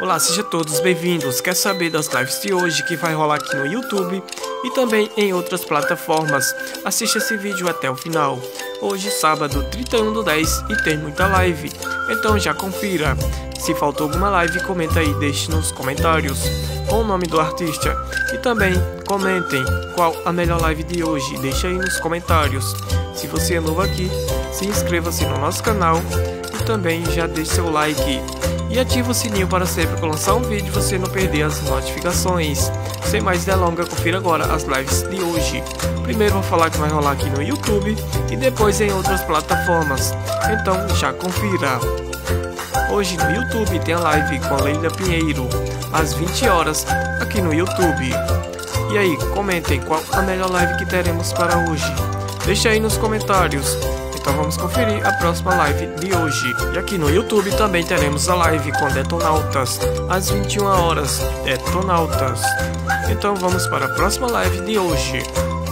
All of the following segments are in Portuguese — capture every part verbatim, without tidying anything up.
Olá, sejam todos bem-vindos. Quer saber das lives de hoje que vai rolar aqui no YouTube e também em outras plataformas? Assista esse vídeo até o final. Hoje, sábado, trinta e um do dez, e tem muita live, então já confira. Se faltou alguma live, comenta aí, deixe nos comentários com o nome do artista. E também comentem qual a melhor live de hoje, deixa aí nos comentários. Se você é novo aqui, se inscreva-se no nosso canal e também já deixe seu like. E ative o sininho para sempre que eu lançar um vídeo você não perder as notificações. Sem mais delongas, confira agora as lives de hoje. Primeiro vou falar que vai rolar aqui no YouTube e depois em outras plataformas. Então já confira. Hoje no YouTube tem a live com Leila Pinheiro, às vinte horas, aqui no YouTube. E aí, comentem qual a melhor live que teremos para hoje. Deixa aí nos comentários. Então vamos conferir a próxima live de hoje. E aqui no YouTube também teremos a live com Detonautas, às vinte e uma horas, Detonautas. Então vamos para a próxima live de hoje.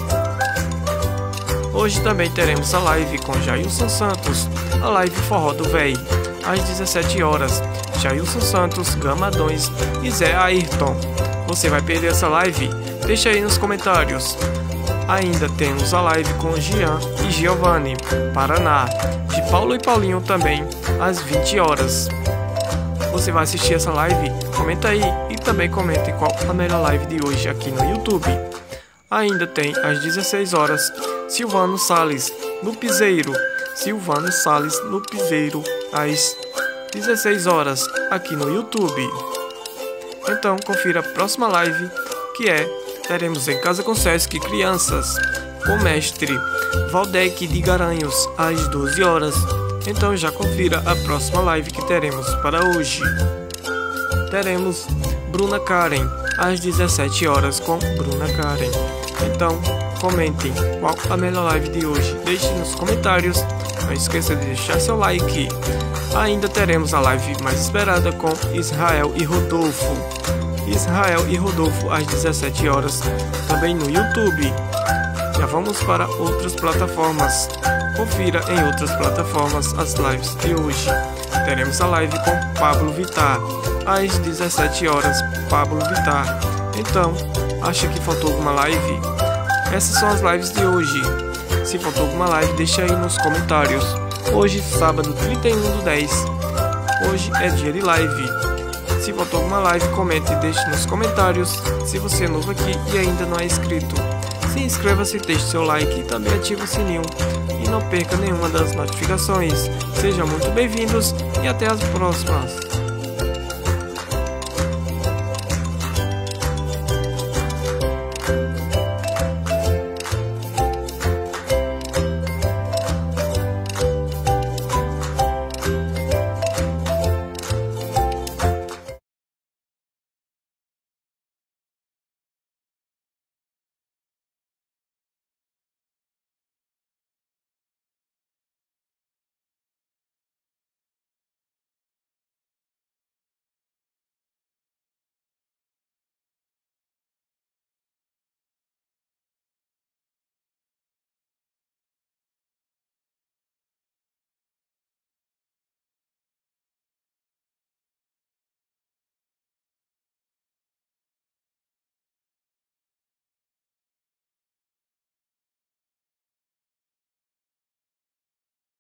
Hoje também teremos a live com Jailson Santos, a live Forró do Véi, às dezessete horas, Jailson Santos, Gamadões e Zé Ayrton. Você vai perder essa live? Deixa aí nos comentários. Ainda temos a live com Gian e Giovanni, Paraná, de Paulo e Paulinho também, às vinte horas. Você vai assistir essa live? Comenta aí e também comente qual a melhor live de hoje aqui no YouTube. Ainda tem às dezesseis horas, Silvano Salles, no Piseiro, Silvano Salles no Piseiro, às dezesseis horas, aqui no YouTube. Então confira a próxima live, que é teremos em Casa com Sesc Crianças, o mestre Valdec de Garanhos, às doze horas. Então já confira a próxima live que teremos para hoje. Teremos Bruna Karen, às dezessete horas, com Bruna Karen. Então comentem qual a melhor live de hoje, deixe nos comentários. Não esqueça de deixar seu like. Ainda teremos a live mais esperada com Israel e Rodolfo. Israel e Rodolfo às dezessete horas, também no YouTube. Já vamos para outras plataformas. Confira em outras plataformas as lives de hoje. Teremos a live com Pablo Vittar, às dezessete horas, Pablo Vittar. Então, acha que faltou alguma live? Essas são as lives de hoje. Se faltou alguma live, deixa aí nos comentários. Hoje, sábado, trinta e um do dez. Hoje é dia de live. Se faltou alguma live, comente e deixe nos comentários. Se você é novo aqui e ainda não é inscrito, se inscreva-se, deixe seu like e também ative o sininho. E não perca nenhuma das notificações. Sejam muito bem-vindos e até as próximas.